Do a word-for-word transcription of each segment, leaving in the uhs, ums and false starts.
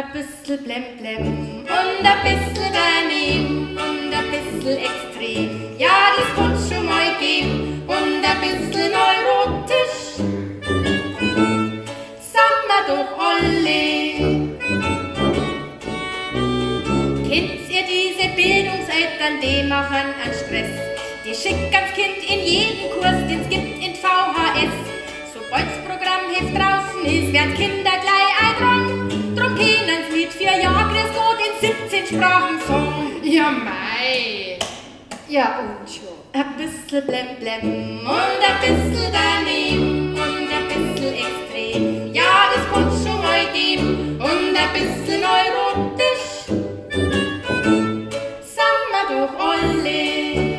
Ein bisschen blemblem und ein bisschen daneben und ein bisschen extrem. Ja, das kann's schon mal geben und ein bisschen neurotisch. Sagen wir doch alle. Kennt ihr diese Bildungseltern, die machen einen Stress? Die schicken das Kind in jeden Kurs, den's gibt in V H S. Sobald's Programmheft draußen ist, werden Kinder gleich ein dran. Drum kennen's mit vier Jahren grüß Gott in siebzehn Sprachen singen. Ja, mei. Ja, und schon. Ein bisschen blemblem und ein bisschen daneben und ein bisschen extrem. Ja, das kann's schon mal geben und ein bisschen neurotisch. Sagen wir doch alle.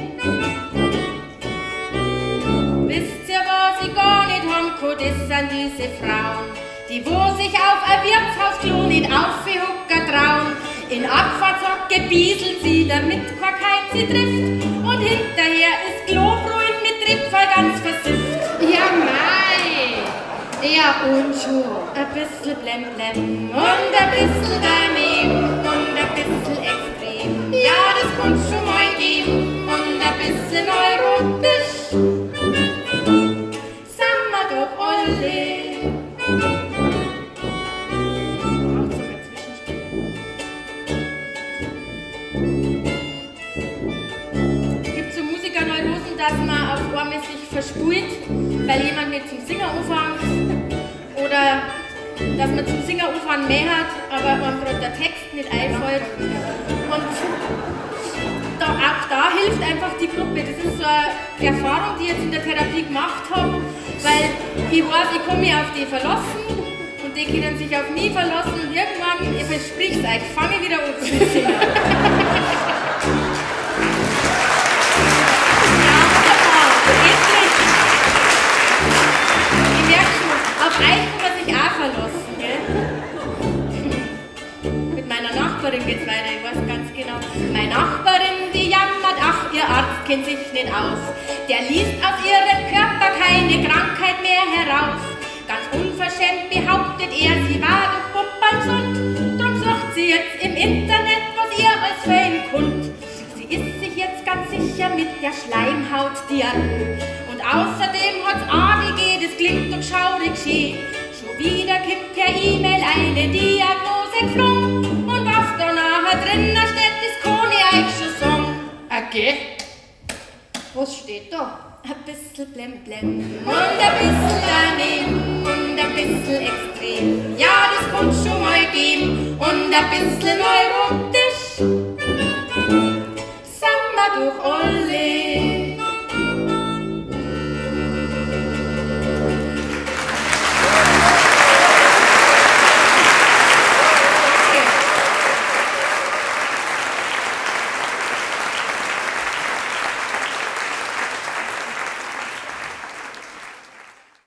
Wisst ihr, was ich gar nicht haben kann, das sind diese Frauen, die wo sich auf ein Wirtshausklo nicht aufgehucken trauen. In Abfahrtshock bieselt sie, damit kein Keim sie trifft. Und hinterher ist Klobruin mit Triebfall ganz versifft. Ja, mei. Ja, und schon. Ein bisschen blemblem und ein bisschen daneben und ein bisschen extrem. Ja, das kann's schon mal geben und ein bisschen neurotisch. Sagen wir doch alle. Gibt so Musikerneurosen, dass man auf einmal sich verspult, weil jemand nicht zum Singen anfängt, oder dass man zum Singen anfangen mehr hat, aber einem gerade der Text nicht einfällt. Und da, auch da hilft einfach die Gruppe. Das ist so eine Erfahrung, die ich jetzt in der Therapie gemacht habe, weil ich weiß, ich kann mich auf die verlassen und die können sich auf mich verlassen und irgendwann, ich versprich's euch, fange ich wieder an zu singen. Auf euch kann man sich auch verlassen, gell? Mit meiner Nachbarin geht's weiter, ich weiß ganz genau. Meine Nachbarin, die jammert, ach, ihr Arzt kennt sich nicht aus. Der liest aus ihrem Körper keine Krankheit mehr heraus. Ganz unverschämt behauptet er, sie war doch puppalsund. Drum sucht sie jetzt im Internet, was ihr als für ihn kund. Sie ist sich jetzt ganz sicher mit der Schleimhautdiarrhoe. Und außerdem hat's A D G, das klingt doch schaurig schön. Schon wieder kommt per E-Mail eine Diagnose geflogen. Und was da nachher drinnen steht, das kann ich euch schon sagen. Okay. Was steht da? Ein bisschen blemblem und ein bisschen daneben und ein bisschen extrem. Ja, das kann's schon mal geben und ein bisschen neurotisch. Sagen wir doch alle.